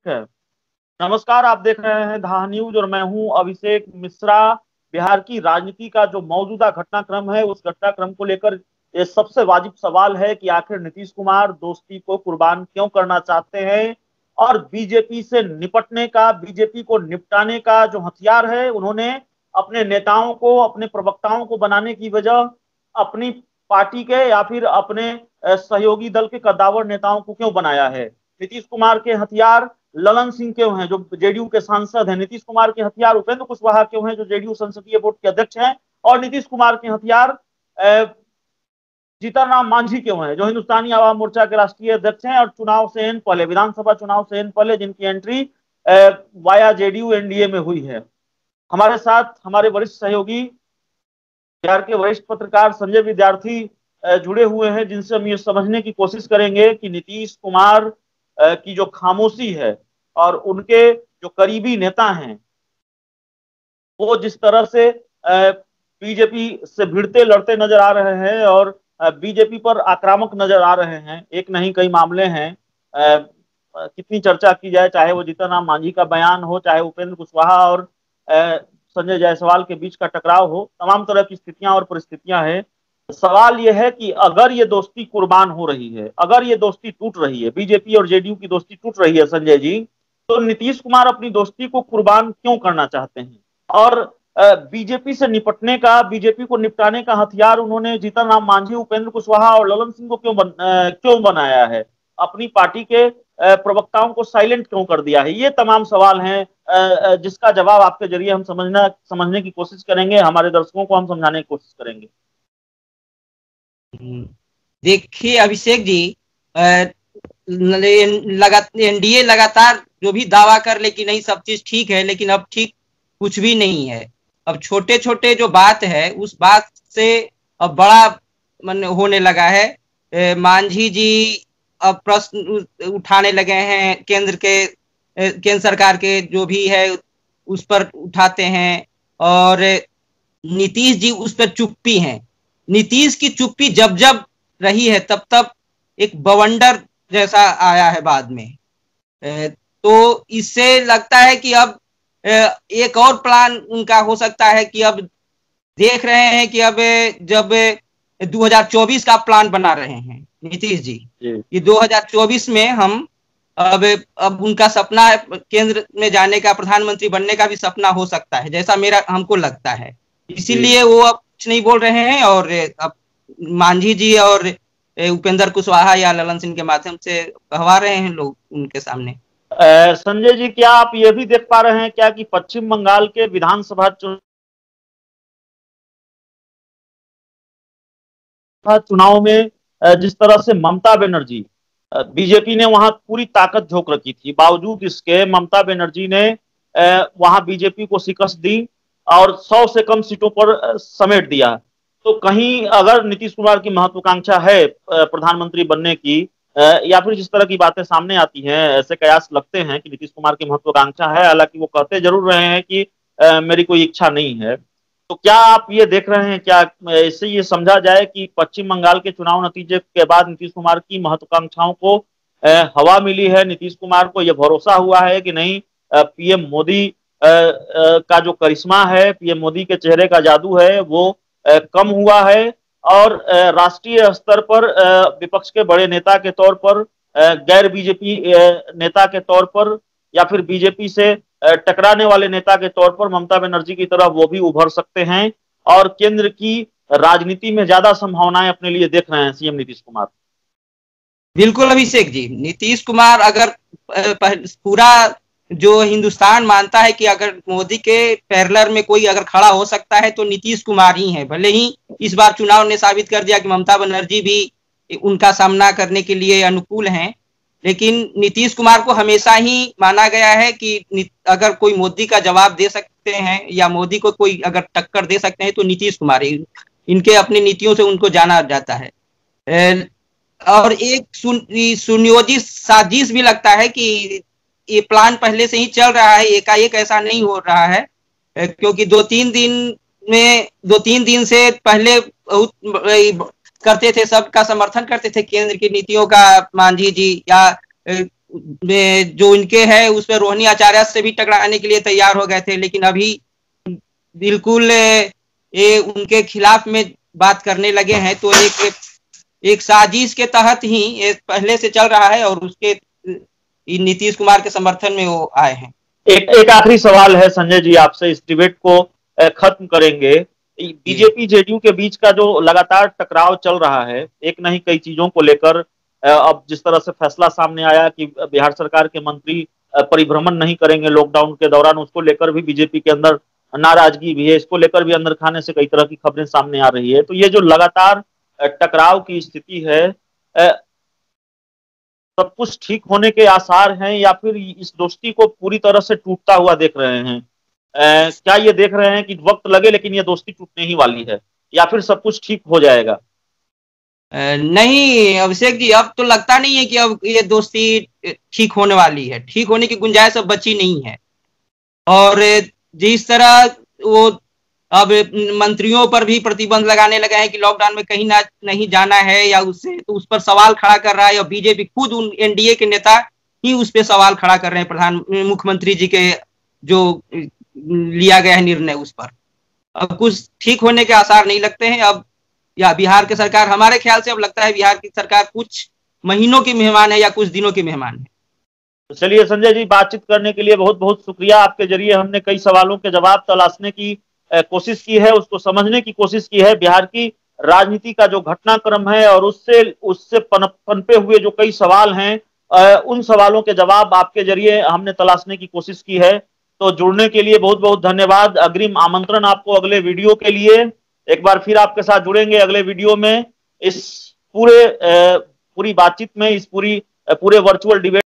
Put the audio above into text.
है। नमस्कार, आप देख रहे हैं धा न्यूज और मैं हूं अभिषेक मिश्रा। बिहार की राजनीति का जो मौजूदा घटनाक्रम है उस घटनाक्रम को लेकर ये सबसे वाजिब सवाल है कि आखिर नीतीश कुमार दोस्ती को कुर्बान क्यों करना चाहते हैं और बीजेपी से निपटने का, बीजेपी को निपटाने का जो हथियार है उन्होंने अपने नेताओं को, अपने प्रवक्ताओं को बनाने की वजह अपनी पार्टी के या फिर अपने सहयोगी दल के कद्दावर नेताओं को क्यों बनाया है। नीतीश कुमार के हथियार ललन सिंह क्यों हैं जो जेडीयू के सांसद हैं, नीतीश कुमार के हथियार उपेंद्र कुशवाहा क्यों हैं जो जेडीयू संसदीय बोर्ड के अध्यक्ष हैं, और नीतीश कुमार के हथियार जीतन राम मांझी क्यों हैं जो हिंदुस्तानी आवाम मोर्चा के राष्ट्रीय अध्यक्ष हैं और चुनाव से इन पहले, विधानसभा चुनाव से इन पहले जिनकी एंट्री वाया जेडीयू एनडीए में हुई है। हमारे साथ हमारे वरिष्ठ सहयोगी बिहार के वरिष्ठ पत्रकार संजय विद्यार्थी जुड़े हुए हैं, जिनसे हम ये समझने की कोशिश करेंगे कि नीतीश कुमार की जो खामोशी है और उनके जो करीबी नेता हैं वो जिस तरह से बीजेपी से भिड़ते लड़ते नजर आ रहे हैं और बीजेपी पर आक्रामक नजर आ रहे हैं। एक नहीं कई मामले हैं, कितनी चर्चा की जाए, चाहे वो जीतन राम मांझी का बयान हो, चाहे उपेंद्र कुशवाहा और संजय जायसवाल के बीच का टकराव हो, तमाम तरह की स्थितियां और परिस्थितियां हैं। सवाल यह है कि अगर ये दोस्ती कुर्बान हो रही है, अगर ये दोस्ती टूट रही है, बीजेपी और जेडीयू की दोस्ती टूट रही है संजय जी, तो नीतीश कुमार अपनी दोस्ती को कुर्बान क्यों करना चाहते हैं और बीजेपी से निपटने का, बीजेपी को निपटाने का हथियार उन्होंने जीतन राम मांझी, उपेंद्र कुशवाहा और ललन सिंह को क्यों बनाया है, अपनी पार्टी के प्रवक्ताओं को साइलेंट क्यों कर दिया है। ये तमाम सवाल हैं जिसका जवाब आपके जरिए हम समझने की कोशिश करेंगे, हमारे दर्शकों को हम समझाने की कोशिश करेंगे। देखिए अभिषेक जी, एनडीए लगातार जो भी दावा कर ले कि नहीं सब चीज ठीक है, लेकिन अब ठीक कुछ भी नहीं है। अब छोटे छोटे जो बात है उस बात से अब बड़ा होने लगा है। मांझी जी अब प्रश्न उठाने लगे हैं, केंद्र सरकार के जो भी है उस पर उठाते हैं और नीतीश जी उस पर चुप्पी हैं। नीतीश की चुप्पी जब जब रही है तब तब एक बवंडर जैसा आया है बाद में। तो इससे लगता है कि अब एक और प्लान उनका हो सकता है कि अब देख रहे हैं कि अब जब 2024 का प्लान बना रहे हैं नीतीश जी कि 2024 में हम अब उनका सपना केंद्र में जाने का, प्रधानमंत्री बनने का भी सपना हो सकता है, जैसा हमको लगता है। इसीलिए वो अब कुछ नहीं बोल रहे हैं और अब मांझी जी और उपेंद्र कुशवाहा या ललन सिंह के माध्यम से कहवा रहे हैं लोग उनके सामने। संजय जी, क्या आप ये भी देख पा रहे हैं क्या कि पश्चिम बंगाल के विधानसभा चुनाव में जिस तरह से ममता बनर्जी, बीजेपी ने वहां पूरी ताकत झोंक रखी थी, बावजूद इसके ममता बनर्जी ने वहां बीजेपी को शिकस्त दी और 100 से कम सीटों पर समेट दिया। तो कहीं अगर नीतीश कुमार की महत्वाकांक्षा है प्रधानमंत्री बनने की, या फिर जिस तरह की बातें सामने आती हैं, ऐसे कयास लगते हैं कि नीतीश कुमार की महत्वाकांक्षा है, हालांकि वो कहते जरूर रहे हैं कि मेरी कोई इच्छा नहीं है, तो क्या आप ये देख रहे हैं, क्या इससे ये समझा जाए कि पश्चिम बंगाल के चुनाव नतीजे के बाद नीतीश कुमार की महत्वाकांक्षाओं को हवा मिली है, नीतीश कुमार को यह भरोसा हुआ है कि नहीं पीएम मोदी का जो करिश्मा है, पीएम मोदी के चेहरे का जादू है वो कम हुआ है और राष्ट्रीय स्तर पर विपक्ष के बड़े नेता के तौर पर, गैर बीजेपी नेता के तौर पर या फिर बीजेपी से टकराने वाले नेता के तौर पर ममता बनर्जी की तरह वो भी उभर सकते हैं और केंद्र की राजनीति में ज्यादा संभावनाएं अपने लिए देख रहे हैं सीएम नीतीश कुमार। बिल्कुल अभिषेक जी, नीतीश कुमार अगर पूरा जो हिंदुस्तान मानता है कि अगर मोदी के पैरेलल में कोई अगर खड़ा हो सकता है तो नीतीश कुमार ही है। भले ही इस बार चुनाव ने साबित कर दिया कि ममता बनर्जी भी उनका सामना करने के लिए अनुकूल हैं, लेकिन नीतीश कुमार को हमेशा ही माना गया है कि अगर कोई मोदी का जवाब दे सकते हैं या मोदी को कोई अगर टक्कर दे सकते हैं तो नीतीश कुमार ही, इनके अपनी नीतियों से उनको जाना जाता है। और एक सुनियोजित साजिश भी लगता है कि ये प्लान पहले से ही चल रहा है, एकाएक ऐसा नहीं हो रहा है, क्योंकि दो तीन दिन से पहले करते थे, सबका समर्थन करते थे केंद्र की नीतियों का मांझी जी या जो इनके है उस पर रोहिणी आचार्य से भी टकराने के लिए तैयार हो गए थे, लेकिन अभी बिल्कुल ये उनके खिलाफ में बात करने लगे हैं। तो एक साजिश के तहत ही ये पहले से चल रहा है और उसके नीतीश कुमार के समर्थन में वो आए हैं। एक आखिरी सवाल है संजय जी आपसे, इस डिबेट को खत्म करेंगे। बीजेपी जेडीयू के बीच का जो लगातार टकराव चल रहा है, एक नहीं कई चीजों को लेकर, अब जिस तरह से फैसला सामने आया कि बिहार सरकार के मंत्री परिभ्रमण नहीं करेंगे लॉकडाउन के दौरान, उसको लेकर भी बीजेपी के अंदर नाराजगी भी है, इसको लेकर भी अंदर खाने से कई तरह की खबरें सामने आ रही है। तो ये जो लगातार टकराव की स्थिति है, सब कुछ ठीक होने के आसार हैं या फिर इस दोस्ती को पूरी तरह से टूटता हुआ देख रहे हैं? क्या ये देख रहे हैं कि वक्त लगे लेकिन ये दोस्ती टूटने ही वाली है, या फिर सब कुछ ठीक हो जाएगा? नहीं अभिषेक जी, अब तो लगता नहीं है कि अब ये दोस्ती ठीक होने वाली है। ठीक होने की गुंजाइश अब बची नहीं है। और जिस तरह वो अब मंत्रियों पर भी प्रतिबंध लगाने लगे हैं कि लॉकडाउन में कहीं ना नहीं जाना है या उससे, तो उस पर सवाल खड़ा कर रहा है। और बीजेपी खुद उन एनडीए के नेता ही उस पर सवाल खड़ा कर रहे हैं, मुख्यमंत्री जी के जो लिया गया है निर्णय उस पर। अब कुछ ठीक होने के आसार नहीं लगते हैं अब। या बिहार की सरकार, हमारे ख्याल से अब लगता है बिहार की सरकार कुछ महीनों की मेहमान है या कुछ दिनों की मेहमान है। तो चलिए संजय जी, बातचीत करने के लिए बहुत बहुत शुक्रिया। आपके जरिए हमने कई सवालों के जवाब तलाशने की कोशिश की है, उसको समझने की कोशिश की है। बिहार की राजनीति का जो घटनाक्रम है और उससे पनपे हुए जो कई सवाल हैं, उन सवालों के जवाब आपके जरिए हमने तलाशने की कोशिश की है। तो जुड़ने के लिए बहुत बहुत धन्यवाद। अग्रिम आमंत्रण आपको अगले वीडियो के लिए। एक बार फिर आपके साथ जुड़ेंगे अगले वीडियो में, इस पूरी बातचीत में, इस पूरे वर्चुअल डिबेट